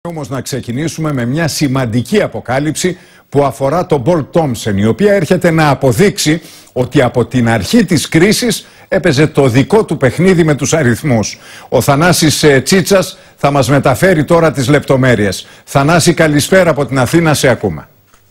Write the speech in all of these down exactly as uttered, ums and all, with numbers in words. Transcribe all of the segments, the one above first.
Όμως να ξεκινήσουμε με μια σημαντική αποκάλυψη που αφορά τον Πολ Τόμψεν, η οποία έρχεται να αποδείξει ότι από την αρχή της κρίσης έπαιζε το δικό του παιχνίδι με τους αριθμούς. Ο Θανάσης Τσίτσας θα μας μεταφέρει τώρα τις λεπτομέρειες. Θανάση, καλησπέρα από την Αθήνα, σε ακούμε.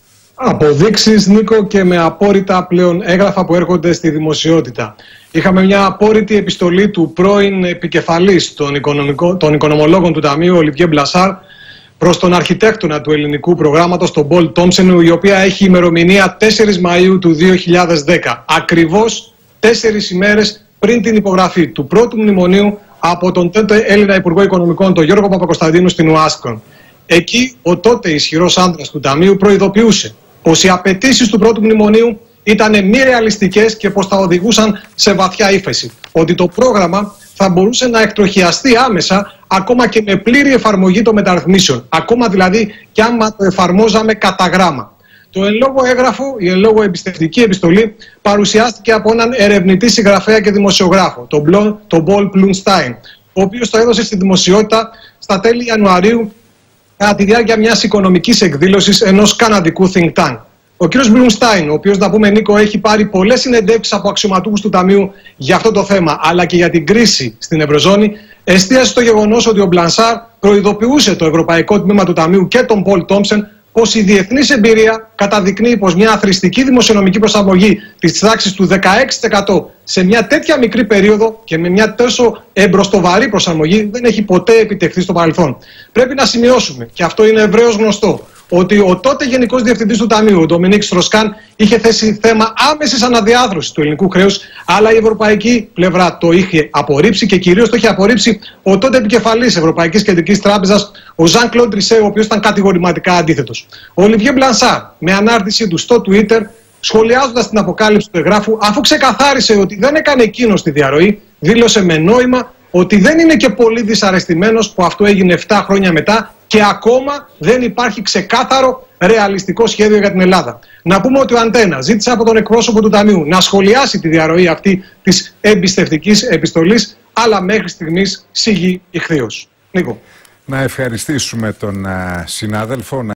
Αποδείξεις, Νίκο, και με απόρριτα πλέον έγγραφα που έρχονται στη δημοσιότητα. Είχαμε μια απόρριτη επιστολή του πρώην επικεφαλής των, των οικονομολόγων του Ταμείου, Ολιβιέ Μπλασάρ, προς τον αρχιτέκτονα του ελληνικού προγράμματος, τον Πολ Τόμψεν, η οποία έχει ημερομηνία τέσσερις Μαΐου του δύο χιλιάδες δέκα. Ακριβώς τέσσερις ημέρες πριν την υπογραφή του πρώτου μνημονίου από τον τότε Έλληνα Υπουργό Οικονομικών, τον Γιώργο Παπακοσταντίνου, στην Ουάσκον. Εκεί ο τότε ισχυρός άντρας του Ταμείου προειδοποιούσε πως οι απαιτήσεις του πρώτου μνημονίου ήταν μη ρεαλιστικές και πως θα οδηγούσαν σε βαθιά ύφεση. Ότι το πρόγραμμα θα μπορούσε να εκτροχιαστεί άμεσα, ακόμα και με πλήρη εφαρμογή των μεταρρυθμίσεων. Ακόμα δηλαδή και άμα το εφαρμόζαμε κατά γράμμα. Το εν λόγω έγγραφο, η εν λόγω εμπιστευτική επιστολή, παρουσιάστηκε από έναν ερευνητή, συγγραφέα και δημοσιογράφο, τον Πολ Πλουνστάιν, ο οποίος το έδωσε στη δημοσιότητα στα τέλη Ιανουαρίου, κατά τη διάρκεια μιας οικονομικής εκδήλωσης ενός καναδικού think tank. Ο κ. Μπλουμστάιν, ο οποίος, να πούμε, Νίκο, έχει πάρει πολλές συνεντεύξεις από αξιωματούχους του Ταμείου για αυτό το θέμα, αλλά και για την κρίση στην Ευρωζώνη, εστίασε στο γεγονός ότι ο Μπλανσάρ προειδοποιούσε το Ευρωπαϊκό Τμήμα του Ταμείου και τον Πολ Τόμψεν πως η διεθνής εμπειρία καταδεικνύει πως μια αθροιστική δημοσιονομική προσαρμογή της τάξης του δεκαέξι τοις εκατό σε μια τέτοια μικρή περίοδο και με μια τόσο εμπροστοβαρή προσαρμογή δεν έχει ποτέ επιτευχθεί στο παρελθόν. Πρέπει να σημειώσουμε, και αυτό είναι ευρέως γνωστό, ότι ο τότε Γενικός Διευθυντής του Ταμείου, ο Ντομινίκ Στροσκάν, είχε θέσει θέμα άμεσης αναδιάθρωσης του ελληνικού χρέους, αλλά η ευρωπαϊκή πλευρά το είχε απορρίψει και κυρίως το είχε απορρίψει ο τότε επικεφαλής Ευρωπαϊκής Κεντρικής Τράπεζας, ο Ζαν Κλοντ Τρισέ, ο οποίος ήταν κατηγορηματικά αντίθετος. Ο Ολιβιέ Μπλανσάρ, με ανάρτησή του στο Twitter, σχολιάζοντας την αποκάλυψη του εγγράφου, αφού ξεκαθάρισε ότι δεν έκανε εκείνος τη διαρροή, δήλωσε με νόημα ότι δεν είναι και πολύ δυσαρεστημένος που αυτό έγινε επτά χρόνια μετά και ακόμα δεν υπάρχει ξεκάθαρο ρεαλιστικό σχέδιο για την Ελλάδα. Να πούμε ότι ο Αντένα ζήτησε από τον εκπρόσωπο του Ταμείου να σχολιάσει τη διαρροή αυτή της εμπιστευτικής επιστολής, αλλά μέχρι στιγμής σιγή ηχθείως. Νίκο. Να ευχαριστήσουμε τον uh, συνάδελφο.